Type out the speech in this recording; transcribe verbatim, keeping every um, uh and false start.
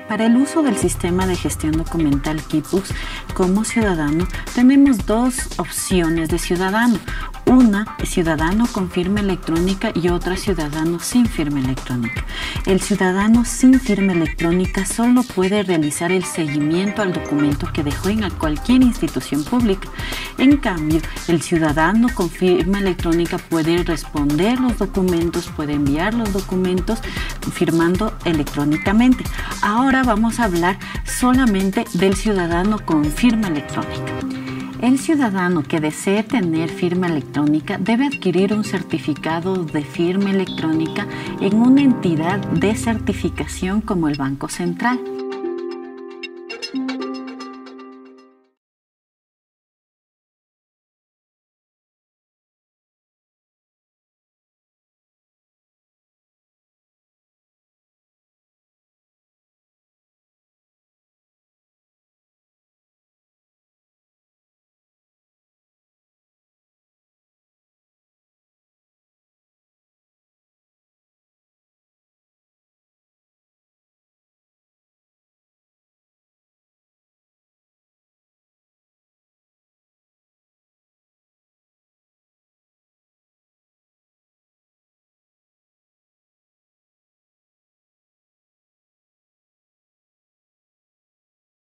Para el uso del sistema de gestión documental QuickBooks como ciudadano, tenemos dos opciones de ciudadano. Una, ciudadano con firma electrónica y otra, ciudadano sin firma electrónica. El ciudadano sin firma electrónica solo puede realizar el seguimiento al documento que dejó en cualquier institución pública. En cambio, el ciudadano con firma electrónica puede responder los documentos, puede enviar los documentos firmando electrónicamente. Ahora vamos a hablar solamente del ciudadano con firma electrónica. El ciudadano que desee tener firma electrónica debe adquirir un certificado de firma electrónica en una entidad de certificación como el Banco Central.